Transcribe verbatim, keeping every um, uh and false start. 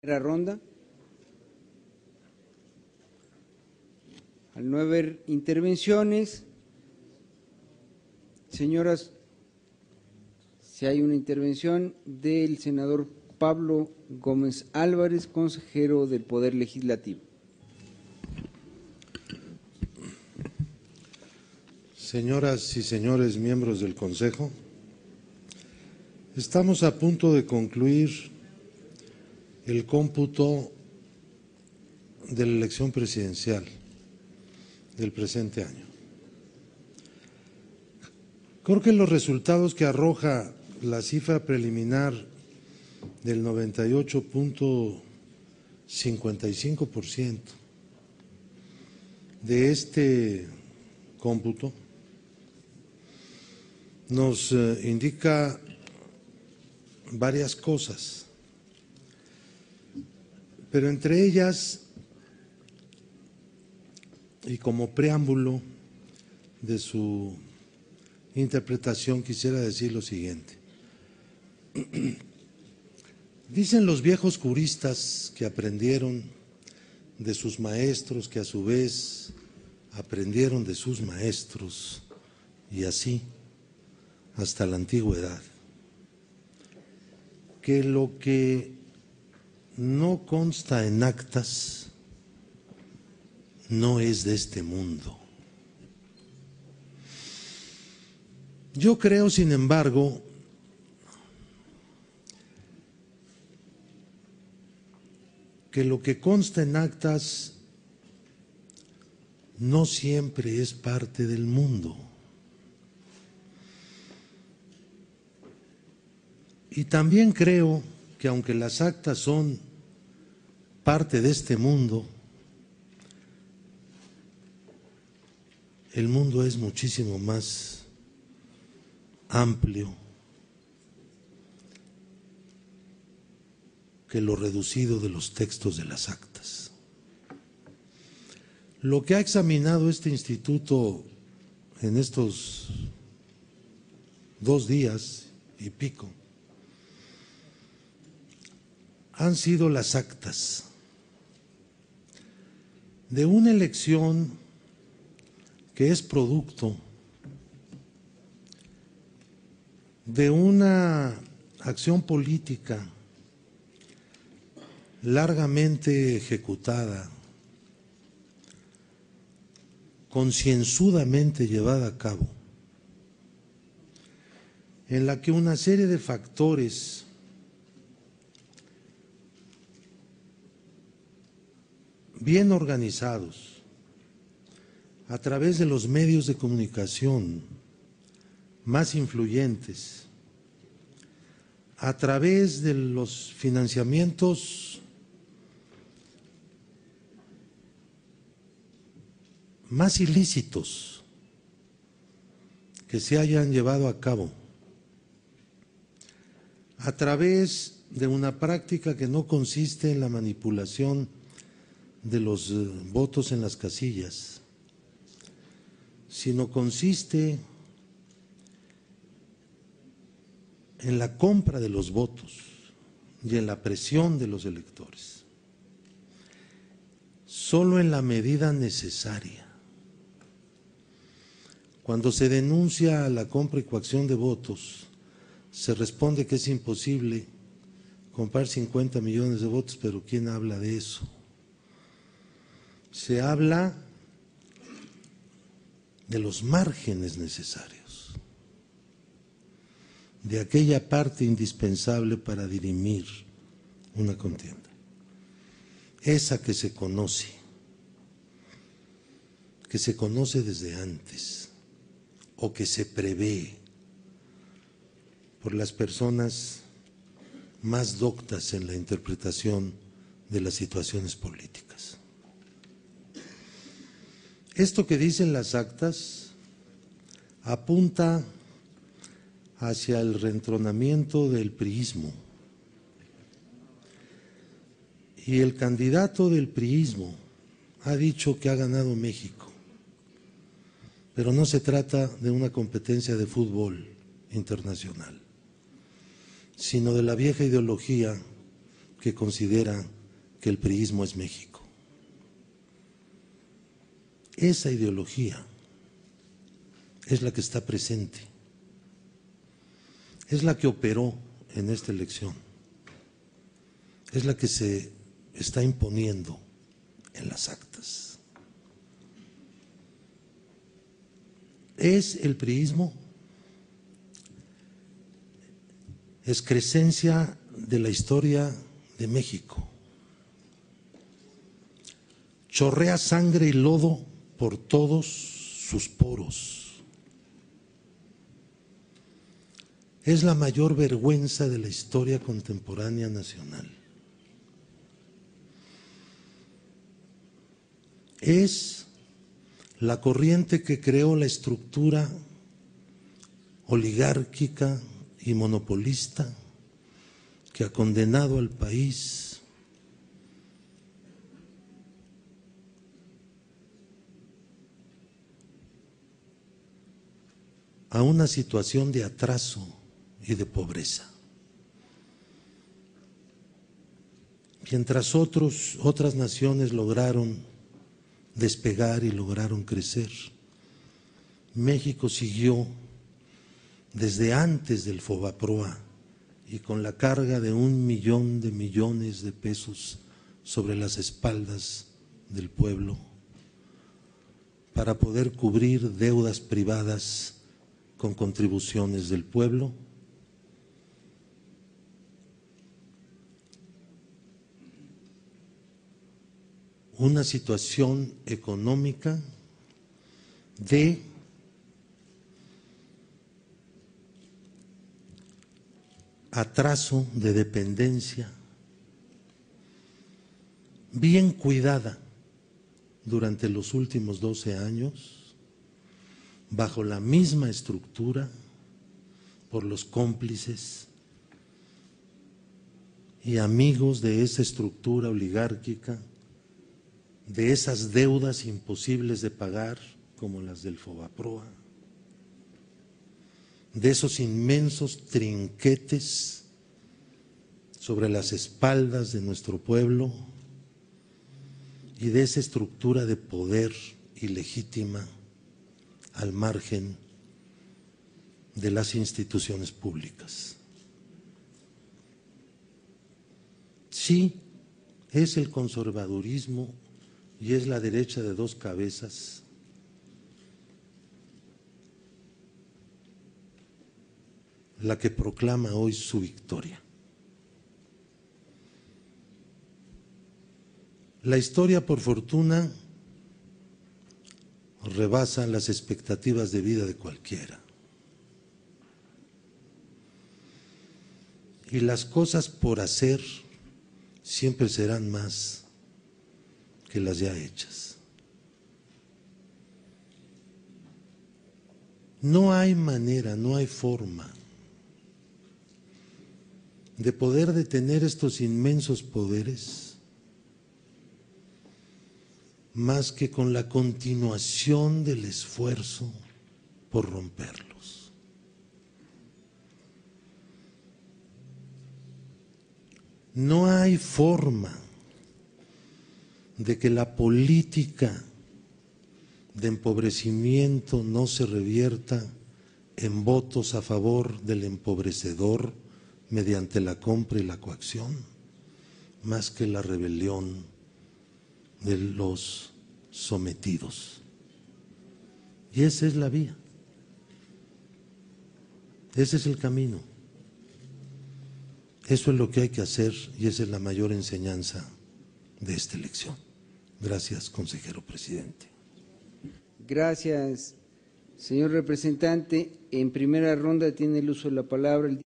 primera ronda. Al no haber intervenciones, señoras, si hay una intervención del senador Pablo Gómez Álvarez, consejero del Poder Legislativo. Señoras y señores miembros del Consejo, estamos a punto de concluir el cómputo de la elección presidencial del presente año. Creo que los resultados que arroja la cifra preliminar del noventa y ocho punto cincuenta y cinco por ciento de este cómputo nos eh, indica varias cosas, pero entre ellas, y como preámbulo de su interpretación, quisiera decir lo siguiente. Dicen los viejos juristas que aprendieron de sus maestros, que a su vez aprendieron de sus maestros, y así hasta la antigüedad, que lo que no consta en actas no es de este mundo. Yo creo, sin embargo, que lo que consta en actas no siempre es parte del mundo. Y también creo que aunque las actas son parte de este mundo, el mundo es muchísimo más amplio que lo reducido de los textos de las actas. Lo que ha examinado este instituto en estos dos días y pico han sido las actas de una elección que es producto de una acción política largamente ejecutada, concienzudamente llevada a cabo, en la que una serie de factores bien organizados a través de los medios de comunicación más influyentes, a través de los financiamientos más ilícitos que se hayan llevado a cabo, a través de una práctica que no consiste en la manipulación de los votos en las casillas, sino consiste en la compra de los votos y en la presión de los electores, solo en la medida necesaria. Cuando se denuncia la compra y coacción de votos, se responde que es imposible comprar cincuenta millones de votos, pero ¿quién habla de eso? Se habla de los márgenes necesarios, de aquella parte indispensable para dirimir una contienda, esa que se conoce, que se conoce desde antes o que se prevé por las personas más doctas en la interpretación de las situaciones políticas. Esto que dicen las actas apunta hacia el reentronamiento del priismo. Y el candidato del priismo ha dicho que ha ganado México, pero no se trata de una competencia de fútbol internacional, sino de la vieja ideología que considera que el priismo es México. Esa ideología es la que está presente, es la que operó en esta elección, es la que se está imponiendo en las actas. ¿Es el priismo excrescencia de la historia de México? Chorrea sangre y lodo por todos sus poros. Es la mayor vergüenza de la historia contemporánea nacional. Es la corriente que creó la estructura oligárquica y monopolista que ha condenado al país a una situación de atraso y de pobreza. Mientras otros, otras naciones lograron despegar y lograron crecer, México siguió desde antes del Fobaproa y con la carga de un millón de millones de pesos sobre las espaldas del pueblo para poder cubrir deudas privadas con contribuciones del pueblo, una situación económica de atraso, de dependencia, bien cuidada durante los últimos doce años, bajo la misma estructura, por los cómplices y amigos de esa estructura oligárquica, de esas deudas imposibles de pagar, como las del Fobaproa, de esos inmensos trinquetes sobre las espaldas de nuestro pueblo y de esa estructura de poder ilegítima al margen de las instituciones públicas. Sí, es el conservadurismo y es la derecha de dos cabezas la que proclama hoy su victoria. La historia, por fortuna, rebasa las expectativas de vida de cualquiera. Y las cosas por hacer siempre serán más que las ya hechas. No hay manera, no hay forma de poder detener estos inmensos poderes más que con la continuación del esfuerzo por romperlos. No hay forma de que la política de empobrecimiento no se revierta en votos a favor del empobrecedor mediante la compra y la coacción, más que la rebelión de los sometidos. Y esa es la vía, ese es el camino. Eso es lo que hay que hacer y esa es la mayor enseñanza de esta elección. Gracias, consejero presidente. Gracias, señor representante. En primera ronda tiene el uso de la palabra el